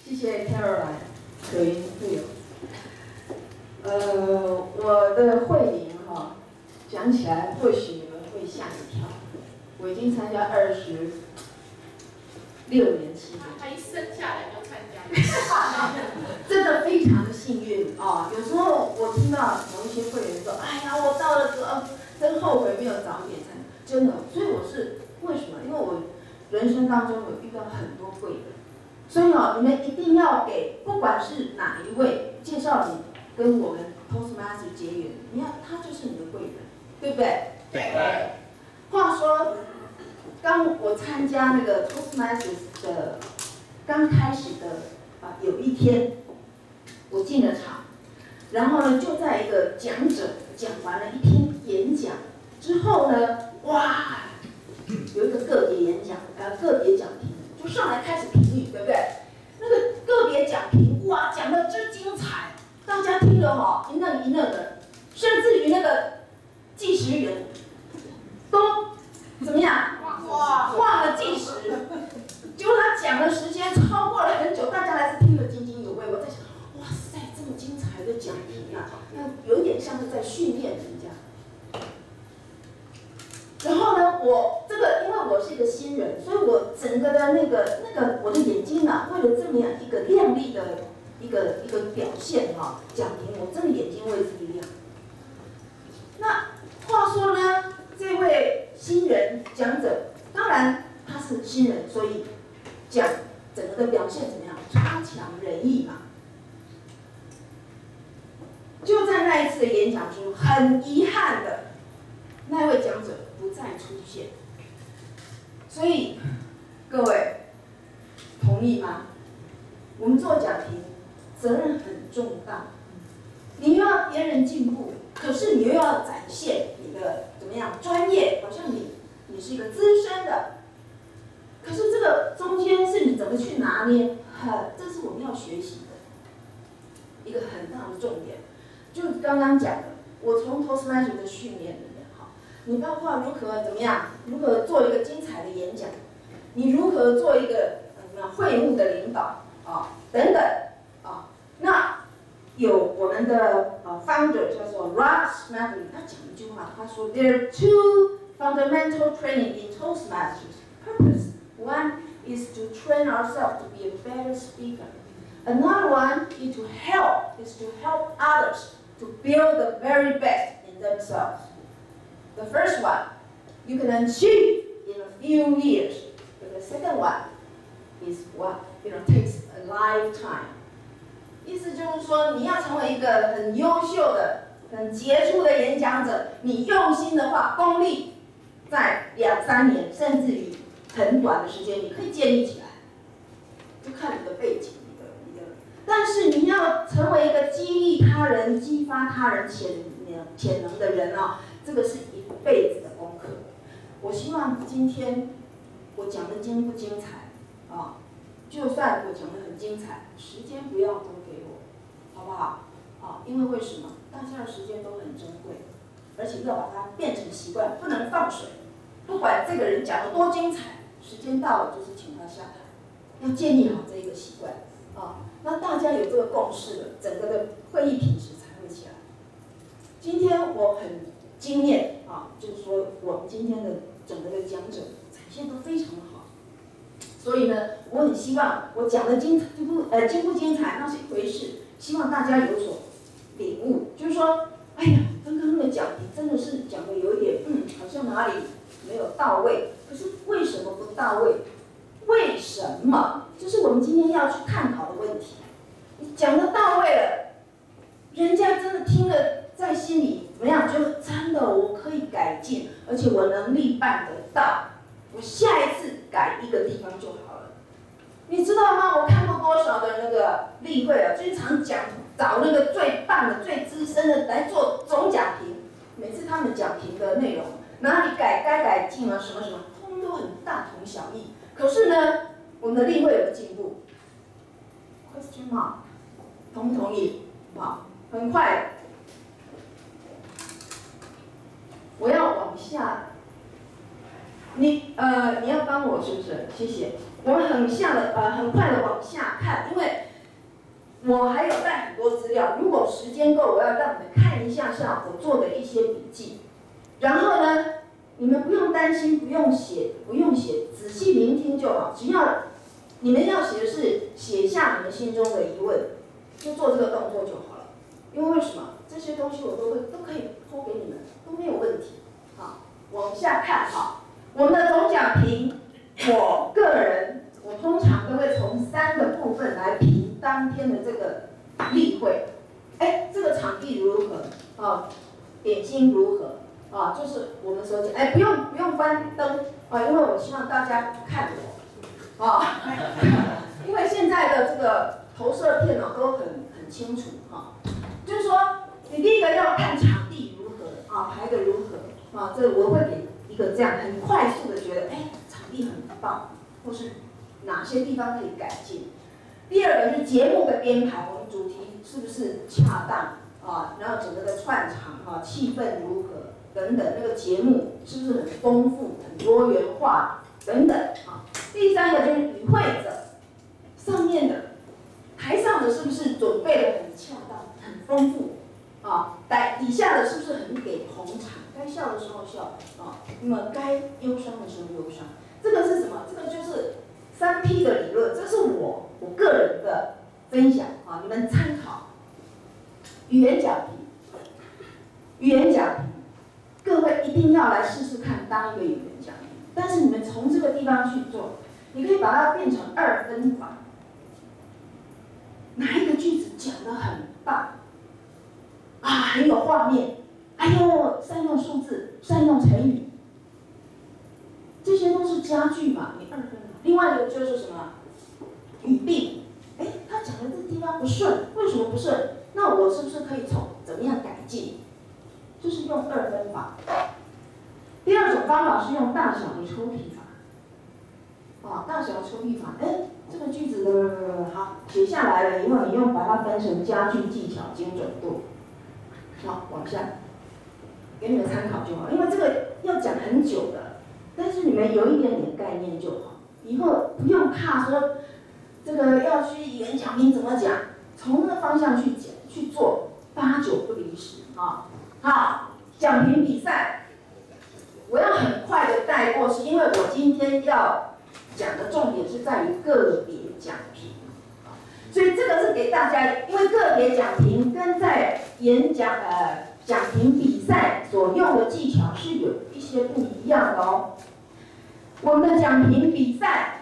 谢谢 Caroline 可云富有。我的会名讲起来或许你们会吓一跳，我已经参加26年期了。 他一生下来就参加， 真的非常的幸运啊！有时候我听到某一些会员说：“哎呀，我到了真后悔没有早点参加。”真的，所以我是为什么？因为我人生当中有遇到很多贵人，所以你们一定要给，不管是哪一位介绍你跟我们 Toastmaster 结缘，你看他就是你的贵人，对不对？ 对。 话说，当我参加那个 Toastmaster 的刚开始的有一天，我进了场，然后呢就在一个讲者讲完了一篇演讲之后呢，哇，有一个个别演讲，个别讲评就上来开始评语，对不对？那个个别讲评，哇，讲得真精彩，大家听了一愣一愣的，甚至于那个计时员都怎么样？忘了计时。结果他讲的时间超过了很久，大家还是听得津津有味。我在想，哇塞，这么精彩的讲评啊，那有点像是在训练人家。然后呢，我这个因为我是一个新人，所以我整个的那个我的眼睛啊，为了这么样一个亮丽的一个表现讲评，我真的眼睛为之一亮。那话说呢，这位新人讲者，当然他是新人，所以讲整个的表现怎么样？差强人意嘛。就在那一次的演讲中，很遗憾的，那位讲者不再出现。所以各位同意吗？我们做讲评，责任很重大。你又要别人进步，可是你又要展现你的怎么样专业，好像你是一个资深的。可是这个中间是你怎么去拿捏，这是我们要学习的一个很大的重点。就刚刚讲的，我从 Toastmaster 的训练里面你包括如何怎么样，如何做一个精彩的演讲，你如何做一个会务的领导等等那有我们的founder 叫做 Rod Smedley， 他讲一句话，他说 There are two fundamental training in Toastmasters purpose. One is to train ourselves to be a better speaker. Another one is to help others to build the very best in themselves. The first one you can achieve in a few years, but the second one is what takes a lifetime. 意思就是说，你要成为一个很优秀的、很杰出的演讲者，你用心的话，功力在2、3年，甚至于很短的时间，你可以建立起来，就看你的背景，你的。但是你要成为一个激励他人、激发他人潜能的人这个是一辈子的功课。我希望今天我讲的精不精彩就算我讲的很精彩，时间不要多给我，好不好？因为为什么？大家的时间都很珍贵，而且要把它变成习惯，不能放水。不管这个人讲的多精彩，时间到了就是请他下台，要建立好这一个习惯那大家有这个共识了，整个的会议品质才会起来。今天我很惊艳就是说我们今天的整个的讲者展现都非常的好。所以呢，我很希望我讲的精不精彩那是一回事，希望大家有所领悟，就是说，哎呀，刚刚的讲题真的是讲的有一点，好像哪里没有到位。可是为什么不到位？为什么？就是我们今天要去探讨的问题。你讲的到位了，人家真的听了在心里怎么样？觉得真的我可以改进，而且我能力办得到。我下一次改一个地方就好了，你知道吗？我看过多少的那个例会经常找那个最棒的、最资深的来做总讲评。每次他们讲评的内容，哪里该改进什么，通都很大同小异。可是呢，我们的例会有进步 ？Question mark， 同不同意？很快，我要往下。你要帮我是不是？谢谢。我们很快的往下看，因为料，如果时间够，我要让你们看一下我做的一些笔记。然后呢，你们不用担心，不用写，仔细聆听就好。只要你们要写的是写下你们心中的疑问，就做这个动作就好了。因为为什么？这些东西我都可以抛给你们，都没有问题。好，往下看哈，我们的总奖评，我个人通常都会从3个部分来评当天的这个例会。这个场地如何？点心如何？就是我们所讲，不用关灯因为我希望大家看我因为现在的这个投射片都很清楚就是说，你第一个要看场地如何排得如何这我会给一个这样很快速的觉得，场地很棒，或是哪些地方可以改进。第二个是节目的编排，我们主题是不是恰当然后整个的串场气氛如何等等，那个节目是不是很丰富、很多元化等等第三个就是与会者上面的台上的是不是准备的很恰当、很丰富底下的是不是很给捧场？该笑的时候笑那么该忧伤的时候忧伤。这个是什么？这个就是3P 的理论，这是我个人的分享你们参考。语言讲评，各位一定要来试试看当一个语言讲评。但是你们从这个地方去做，你可以把它变成2分法。哪一个句子讲得很棒很有画面，善用数字，善用成语，这些都是佳句嘛，你2分法。另外一个就是什么？语病。他讲的这个地方不顺，为什么不顺？那我是不是可以从怎么样改进？就是用2分法。第二种方法是用大小的抽屉法。大小抽屉法，这个句子好写下来了以后，你把它分成佳句、技巧、精准度。往下，给你们参考就好。因为这个要讲很久的，但是你们有一点点概念就好。以后不用怕说这个要去演讲评怎么讲，从那个方向去讲去做，8、9不离10好，讲评比赛，我要很快的带过，是因为我今天要讲的重点是在于个别讲评，所以这个是给大家，因为个别讲评跟在演讲讲评比赛所用的技巧是有一些不一样的我们的讲评比赛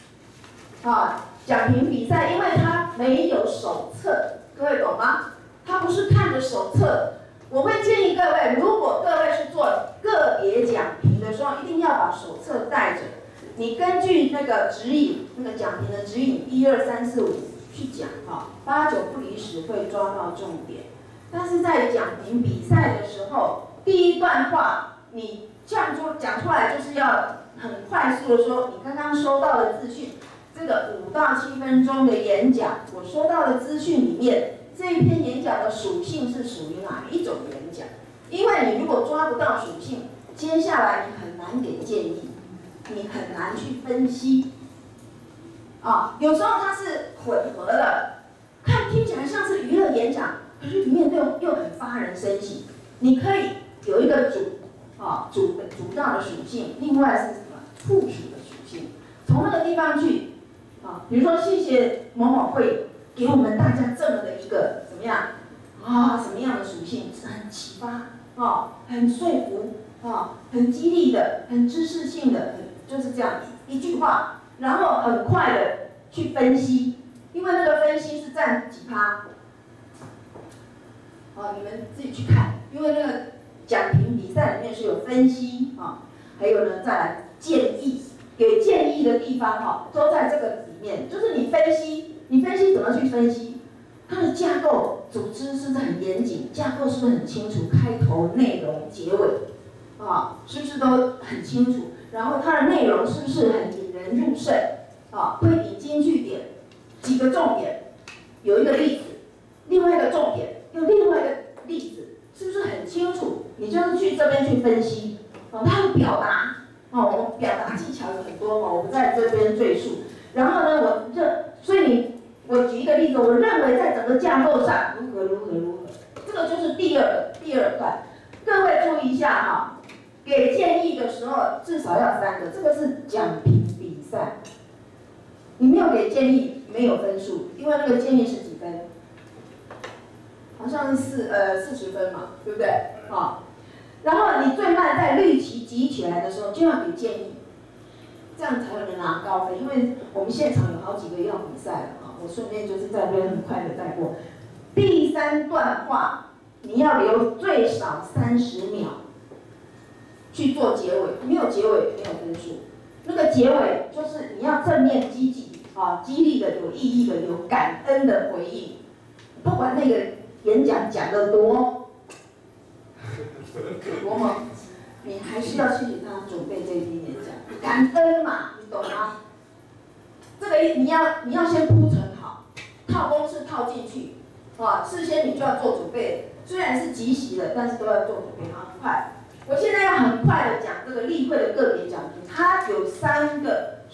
讲评比赛，因为它没有手册，各位懂吗？它不是看着手册。我会建议各位，如果各位是做个别讲评的时候，一定要把手册带着。你根据那个指引，那个讲评的指引1、2、3、4、5去讲8、9不离10会抓到重点。但是在讲评比赛的时候，第一段话你讲出来就是要很快速的说，你刚刚收到的资讯。这个5到7分钟的演讲，我收到的资讯里面，这一篇演讲的属性是属于哪一种演讲？因为你如果抓不到属性，接下来你很难给建议，你很难去分析。有时候它是混合的，听起来像是娱乐演讲，可是里面又很发人深省。你可以有一个主要的属性，另外是什么？附属的属性，从那个地方去。比如说谢谢某某会给我们大家这么的一个怎么样什么样的属性，很启发很说服很激励的，很知识性的，就是这样一句话，然后很快的去分析，因为那个分析是占几趴你们自己去看，因为那个讲评比赛里面是有分析还有呢再来建议。给建议的地方都在这个里面，就是你分析怎么去分析，它的架构组织是不是很严谨，架构是不是很清楚，开头、内容、结尾是不是都很清楚，然后它的内容是不是很引人入胜会引经据典，几个重点，有一个例子，另外一个重点，有另外一个例子，是不是很清楚？你就是去这边去分析它的表达。我们表达技巧有很多我不在这边赘述。然后呢，所以我举一个例子，我认为在整个架构上如何，这个就是第二块。各位注意一下哈，给建议的时候至少要3个，这个是讲评比赛。你没有给建议，没有分数，因为那个建议是几分？好像是40分嘛，对不对？啊，然后你最慢在绿旗集起来的时候就要给建议，这样才能拿高分。因为我们现场有好几个要比赛了啊，我顺便就是在这边很快的带过。第3段话你要留最少30秒去做结尾，没有结尾没有分数。那个结尾就是你要正面积极啊，激励的、有意义的、有感恩的回应，不管那个演讲讲得多猛，你还是要谢谢他准备这一篇演讲，感恩嘛，你懂吗？这个你要先铺陈好，套公式套进去，啊，事先你就要做准备。虽然是即席的，但是都要做准备，很快。我现在要很快的讲这个例会的个别奖评，它有3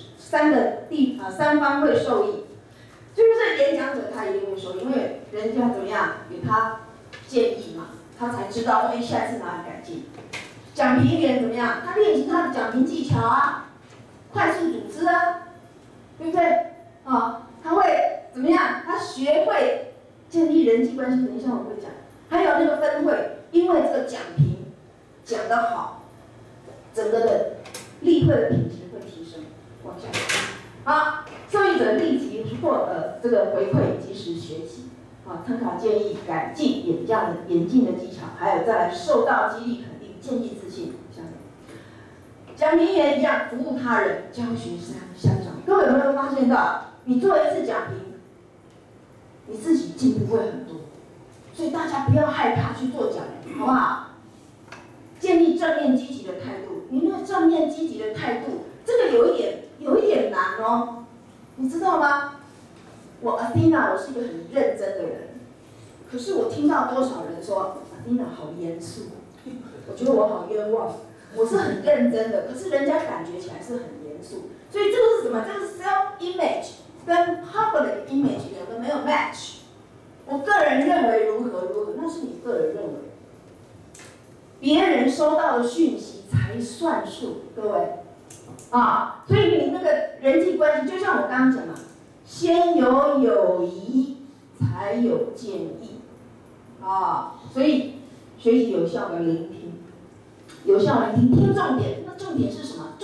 方会受益，就是演讲者他一定会受益，因为人家怎么样给他建议嘛，他才知道说下一次哪里改进。讲评员怎么样？他练习他的讲评技巧啊，快速组织啊，对不对？啊，他会怎么样？他学会建立人际关系，等一下我会讲。还有那个分会，因为这个讲评讲得好，整个的例会的品质会提升。往下看，好，受益者立即这个回馈，及时学习，啊，参考建议，改进演进的技巧，还有再来受到激励肯定，建立自信。下面，讲评员一样，服务他人，教学相长。各位有没有发现到，你做一次讲评，你自己进步会很多。所以大家不要害怕去做讲评，好不好？建立正面积极的态度。你那个正面积极的态度，这个有一点难哦，你知道吗？我 Athena 我是一个很认真的人，可是我听到多少人说 Athena 好严肃，我觉得我好冤枉。我是很认真的，可是人家感觉起来是很严肃。所以这个是什么？这个是 self image 跟 public image 两个没有 match。我个人认为如何，那是你个人认为，别人收到的讯息才算数，各位，啊，所以你那个人际关系，就像我刚刚讲的，先有友谊，才有建议，啊，所以学习有效的聆听，听重点，那重点是什么？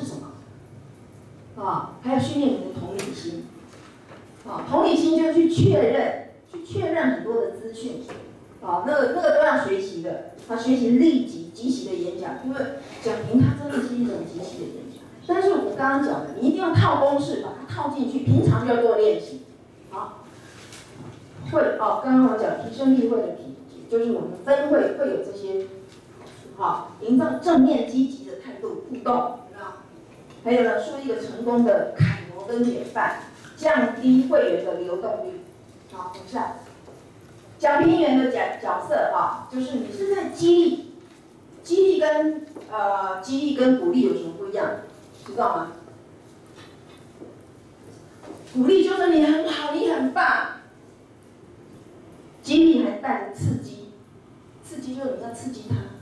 啊，还要训练你的同理心，啊，同理心就是去确认很多的资讯，啊，那个都要学习的。他学习立即即席的演讲，因为讲评它真的是一种即席的演讲。但是我刚刚讲的，你一定要套公式，把它套进去，平常就要做练习。好，刚刚我讲提升例会的体质，就是我们分会会有这些，好，营造正面积极的态度互动，还有呢，树立一个成功的楷模跟典范，降低会员的流动率。好，往下，讲评员的角色啊，就是你是在激励跟鼓励有什么不一样？知道吗？鼓励就是你很好，你很棒，激励还带着刺激，刺激就是你要刺激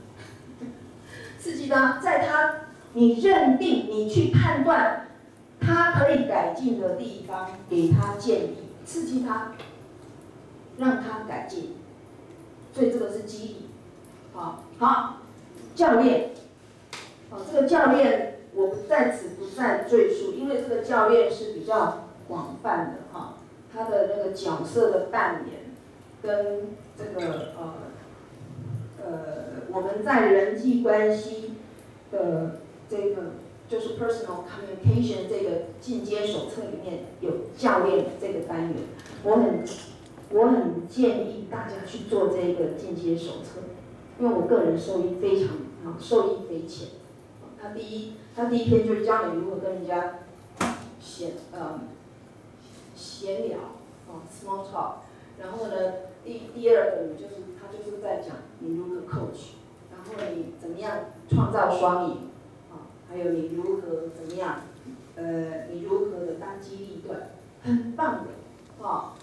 他，在你认定你去判断他可以改进的地方，给他建议，刺激他。让他改进，所以这个是激励。好，教练，这个教练我在此不再赘述，因为这个教练是比较广泛的他的那个角色的扮演，跟这个我们在人际关系的这个就是 personal communication 这个进阶手册里面有教练这个单元，我很建议大家去做这个进阶手册，因为我个人受益非浅。他第一篇就是教你如何跟人家闲聊small talk， 然后呢第二个他就是在讲你如何 coach， 然后你怎么样创造双赢，还有你如何怎么样你如何的当机立断，很棒的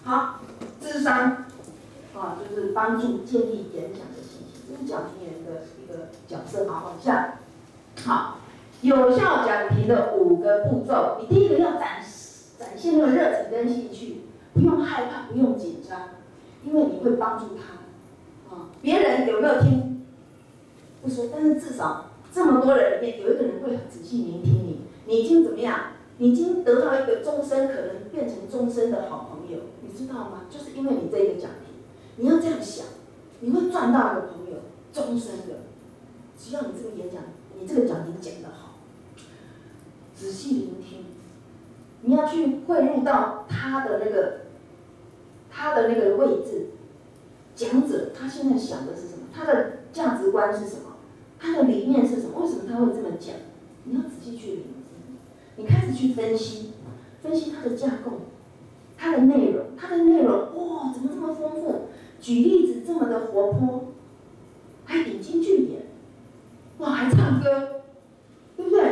就是帮助建立演讲的信心，这是讲评人的一个角色。好，往下。好，有效讲评的5个步骤，你第一个要展现那个热情跟兴趣，不用害怕，不用紧张，因为你会帮助他。别人有没有听？不说，但是至少这么多人里面有一个人会很仔细聆听你，你已经怎么样？你已经得到一个终身，可能变成终身的好朋友，你知道吗？就是因为你这个奖评，你要这样想，你会赚到一个朋友，终身的。只要你这个演讲，你这个讲评讲得好，仔细聆听，你要去汇入到他的那个位置，讲者他现在想的是什么？他的价值观是什么？他的理念是什么？为什么他会这么讲？你要仔细去聆听。你开始去分析它的架构，它的内容，哇，怎么这么丰富？举例子这么的活泼，还引经据典，哇，还唱歌，对不对？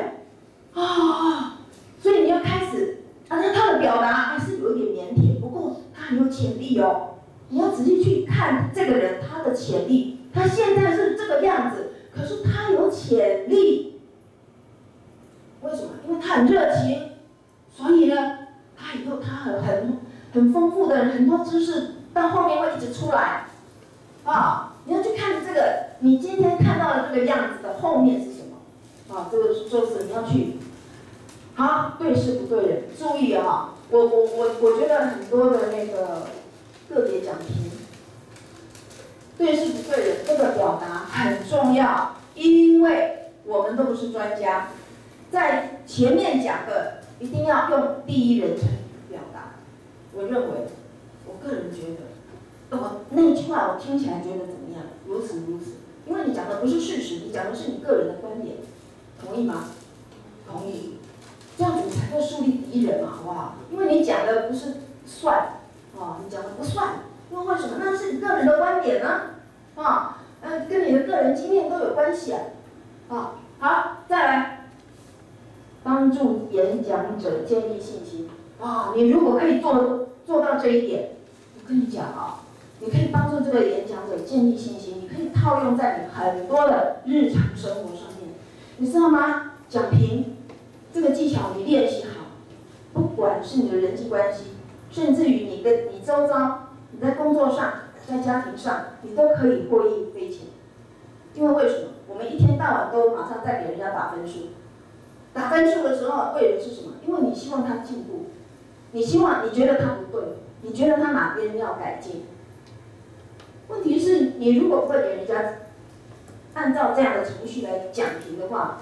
所以你要开始，那他的表达还是有一点腼腆，不过他很有潜力哦。你要仔细去看这个人他的潜力，他现在是这个样子，可是他有潜力。为什么？因为他很热情，所以呢，他以后他很丰富的很多知识，到后面会一直出来。你要去看这个，你今天看到的这个样子的后面是什么？这个就是你要去。好，对事不对人，注意啊！我觉得很多的那个个别讲评，对事不对人这个表达很重要，因为我们都不是专家。在前面讲的一定要用第一人称表达。我认为，我个人觉得，那句话我听起来觉得怎么样？如此，因为你讲的不是事实，你讲的是你个人的观点，同意吗？同意。这样子你才会树立敌人嘛，好不好？因为你讲的不是算，你讲的不算，因为为什么？那是你个人的观点呢，跟你的个人经验都有关系啊。好，再来。帮助演讲者建立信心你如果可以做到这一点，我跟你讲你可以帮助这个演讲者建立信心，你可以套用在你很多的日常生活上面，你知道吗？讲评这个技巧你练习好，不管是你的人际关系，甚至于你跟你周遭，你在工作上，在家庭上，你都可以获益匪浅。因为为什么？我们一天到晚都马上在给人家打分数。打分数的时候，为的是什么？因为你希望他进步，你觉得他不对，你觉得他哪边要改进。问题是你如果不会给人家按照这样的程序来讲评的话，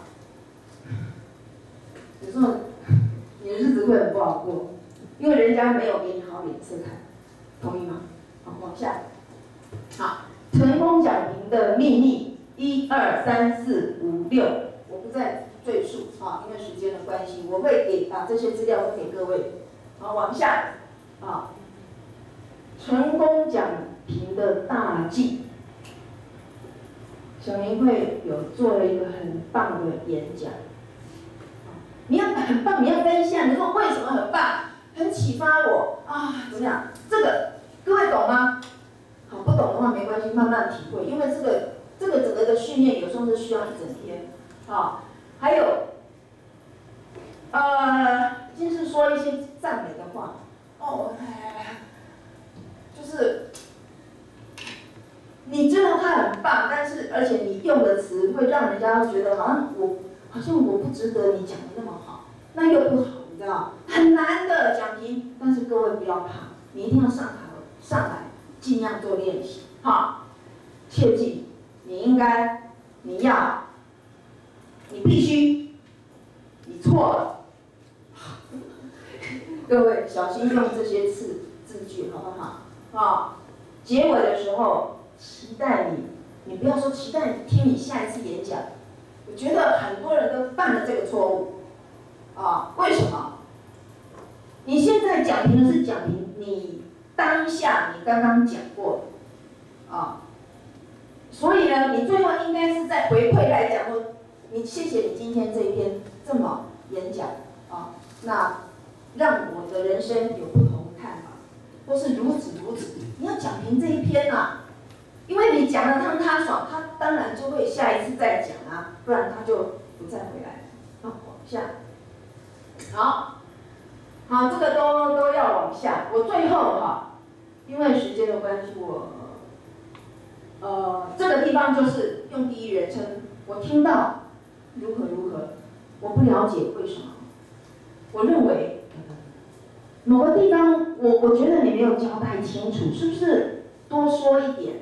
有时候你的日子会很不好过，因为人家没有给你好脸色看，同意吗？好，往下。好，成功讲评的秘密，1、2、3、4、5、6，我不再赘述因为时间的关系，我会把这些资料分给各位。好，往下成功讲评的大忌。小明会有做了一个很棒的演讲，你要很棒，你要分享，你说为什么很棒，很启发我怎么样？这个各位懂吗？好，不懂的话没关系，慢慢体会，因为这个整个的训练有时候是需要一整天还有，就是说一些赞美的话，就是你知道他很棒，但是而且你用的词会让人家觉得好像我不值得你讲的那么好，那又不好，你知道，很难的讲评。但是各位不要怕，你一定要上来，尽量做练习，切记，你必须，你错了，各位小心用这些字句，好不好？结尾的时候，期待你不要说期待听你下一次演讲。我觉得很多人都犯了这个错误，为什么？你现在讲评的是讲评你当下你刚刚讲过的，所以呢，你最后应该是在回馈来讲说，谢谢你今天这一篇这么演讲那让我的人生有不同的看法，或是如此。你要讲评这一篇为你讲的让他爽，他当然就会下一次再讲啊，不然他就不再回来。好，往下。好，好，这个都要往下。我最后哈，因为时间的关系，这个地方就是用第一人称，我听到如何如何，我不了解为什么，我认为某个地方我觉得你没有交代清楚，是不是多说一点？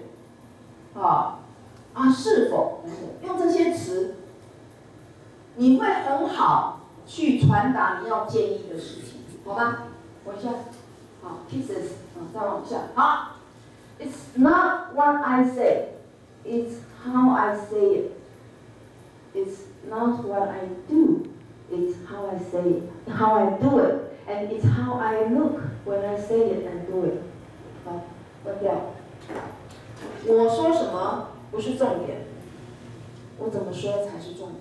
是否用这些词，你会很好去传达你要建议的事情，好吧？往下，好 ，pieces， 再往下，好。It's not what I say, it's how I say it. It's not what I do, it's how I say it, how I do it, and it's how I look when I say it and do it. 好，关掉。我说什么不是重点，我怎么说才是重点。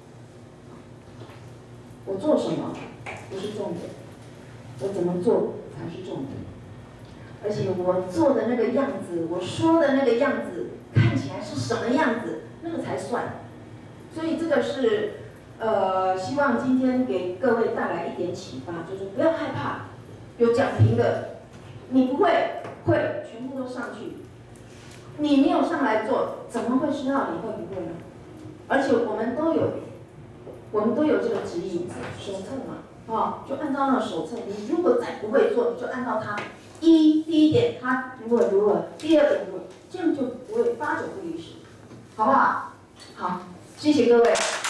我做什么不是重点，我怎么做才是重点。而且我做的那个样子，我说的那个样子，看起来是什么样子，那个才算。所以这个是希望今天给各位带来一点启发，就是不要害怕，有讲评的，你不会，全部都上去。你没有上来做，怎么会知道你会不会呢？而且我们都有这个指引手册嘛，就按照那个手册，你如果再不会做，你就按照它。第一点，它如何，第二点如何，这样就不会8、9不离10，好不好？好，谢谢各位。